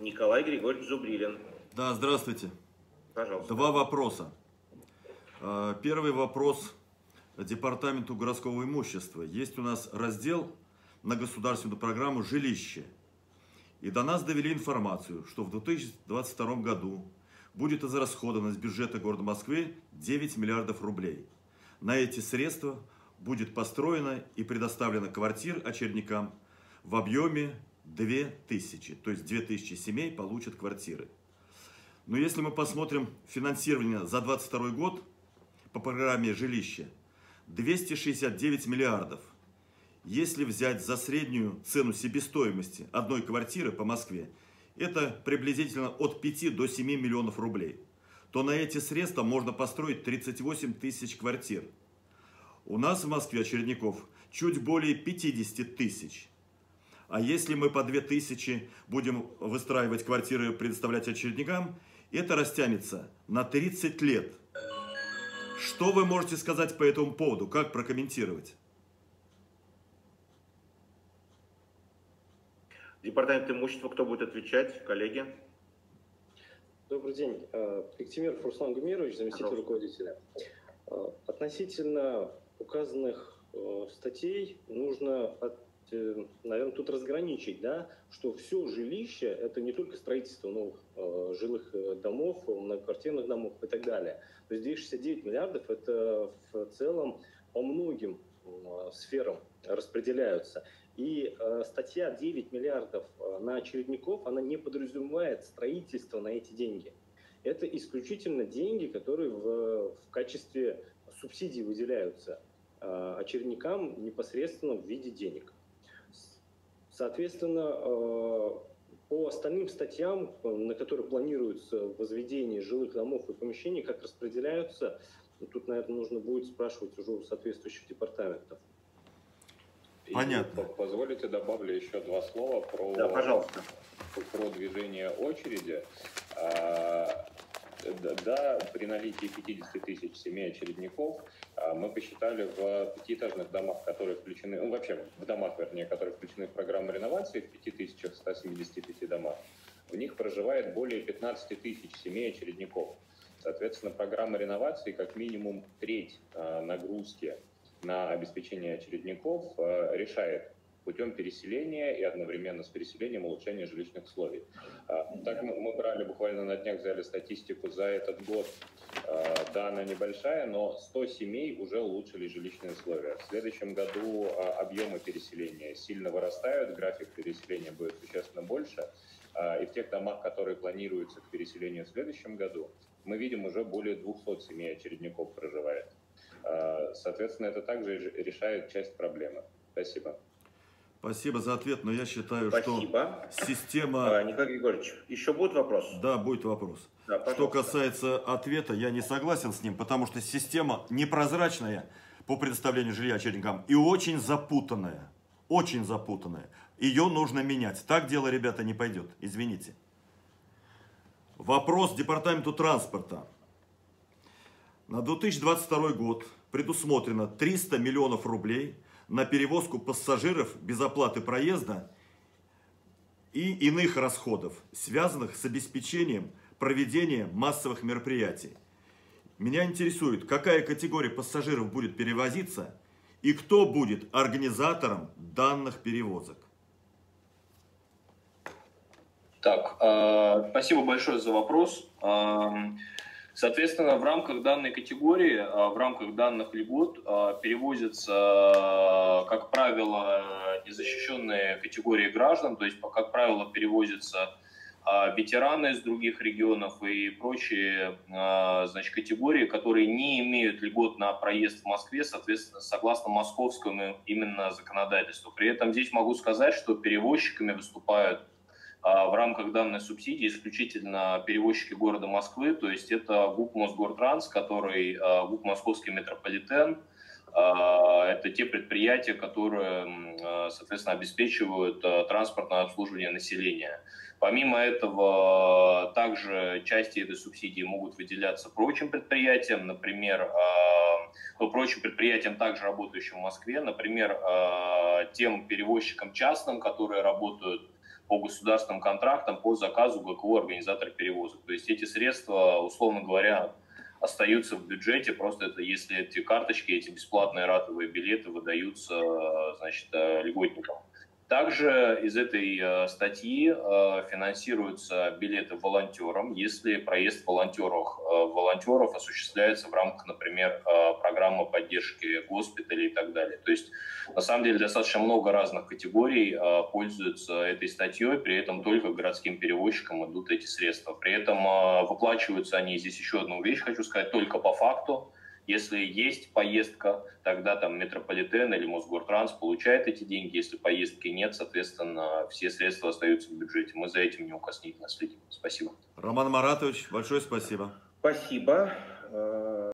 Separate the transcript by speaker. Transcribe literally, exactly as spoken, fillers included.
Speaker 1: Николай Григорьевич Зубрилин.
Speaker 2: Да, здравствуйте.
Speaker 1: Пожалуйста.
Speaker 2: Два вопроса. Первый вопрос Департаменту городского имущества. Есть у нас раздел на государственную программу «Жилище». И до нас довели информацию, что в две тысячи двадцать втором году будет израсходовано из бюджета города Москвы девять миллиардов рублей. На эти средства будет построено и предоставлено квартир очередникам в объеме две тысячи. То есть две тысячи семей получат квартиры. Но если мы посмотрим финансирование за двадцать второй год по программе «Жилище», двести шестьдесят девять миллиардов. Если взять за среднюю цену себестоимости одной квартиры по Москве, это приблизительно от пяти до семи миллионов рублей, то на эти средства можно построить тридцать восемь тысяч квартир. У нас в Москве очередников чуть более пятидесяти тысяч. А если мы по две тысячи будем выстраивать квартиры, предоставлять очередникам, это растянется на тридцать лет. Что вы можете сказать по этому поводу? Как прокомментировать?
Speaker 1: Департамент имущества, кто будет отвечать? Коллеги?
Speaker 3: Добрый день. Пектимиров Руслан Гумирович, заместитель
Speaker 1: Пожалуйста.
Speaker 3: руководителя. Относительно указанных статей нужно, наверное, тут разграничить, да, что все жилище – это не только строительство новых жилых домов, многоквартирных домов и так далее. То есть двести шестьдесят девять миллиардов – это в целом по многим сферам распределяются. И э, статья девять миллиардов на очередников, она не подразумевает строительство на эти деньги. Это исключительно деньги, которые в, в качестве субсидий выделяются э, очередникам непосредственно в виде денег. Соответственно, э, по остальным статьям, на которые планируется возведение жилых домов и помещений, как распределяются, тут, наверное, нужно будет спрашивать уже у соответствующих департаментов.
Speaker 2: Понятно.
Speaker 4: И, позволите, добавлю еще два слова про,
Speaker 1: Да, пожалуйста.
Speaker 4: про движение очереди. А, да, при наличии пятидесяти тысяч семей очередников а, мы посчитали в пятиэтажных домах, которые включены, ну вообще в домах, вернее, которые включены в программу реновации, в пяти тысячах ста семидесяти пяти домах, в них проживает более пятнадцати тысяч семей очередников. Соответственно, программа реновации как минимум треть а, нагрузки на обеспечение очередников э, решает путем переселения и одновременно с переселением улучшения жилищных условий. Э, так мы, мы брали, буквально на днях взяли статистику за этот год. Э, да, она небольшая, но сто семей уже улучшили жилищные условия. В следующем году э, объемы переселения сильно вырастают, график переселения будет существенно больше. Э, и в тех домах, которые планируются к переселению в следующем году, мы видим уже более двухсот семей очередников проживает. Соответственно, это также решает часть проблемы. Спасибо.
Speaker 2: Спасибо за ответ, но я считаю,
Speaker 1: Спасибо.
Speaker 2: что система...
Speaker 1: А, Николай Григорьевич, еще будет вопрос?
Speaker 2: Да, будет вопрос.
Speaker 1: Да,
Speaker 2: что касается ответа, я не согласен с ним, потому что система непрозрачная по предоставлению жилья очередникам и очень запутанная. Очень запутанная. Ее нужно менять. Так дело, ребята, не пойдет. Извините. Вопрос Департаменту транспорта. На две тысячи двадцать второй год предусмотрено триста миллионов рублей на перевозку пассажиров без оплаты проезда и иных расходов, связанных с обеспечением проведения массовых мероприятий. Меня интересует, какая категория пассажиров будет перевозиться и кто будет организатором данных перевозок.
Speaker 5: Так, э, спасибо большое за вопрос. Э, Соответственно, в рамках данной категории, в рамках данных льгот перевозятся, как правило, незащищенные категории граждан, то есть, как правило, перевозятся ветераны из других регионов и прочие, значит, категории, которые не имеют льгот на проезд в Москве, соответственно, согласно московскому именно законодательству. При этом здесь могу сказать, что перевозчиками выступают в рамках данной субсидии исключительно перевозчики города Москвы, то есть это ГУП Мосгортранс, который ГУП Московский метрополитен, это те предприятия, которые, соответственно, обеспечивают транспортное обслуживание населения. Помимо этого, также части этой субсидии могут выделяться прочим предприятиям, например, прочим предприятиям, также работающим в Москве, например, тем перевозчикам частным, которые работают по государственным контрактам по заказу ГКО организатора перевозок. То есть эти средства, условно говоря, остаются в бюджете, просто это если эти карточки, эти бесплатные ратовые билеты выдаются, значит, льготникам. Также из этой статьи финансируются билеты волонтерам, если проезд волонтеров, волонтеров осуществляется в рамках, например, программы поддержки госпиталей и так далее. То есть, на самом деле, достаточно много разных категорий пользуются этой статьей, при этом только городским перевозчикам идут эти средства. При этом выплачиваются они, здесь еще одну вещь хочу сказать, только по факту. Если есть поездка, тогда там метрополитен или Мосгортранс получает эти деньги. Если поездки нет, соответственно, все средства остаются в бюджете. Мы за этим неукоснительно следим. Спасибо.
Speaker 2: Роман Маратович, большое спасибо.
Speaker 1: Спасибо.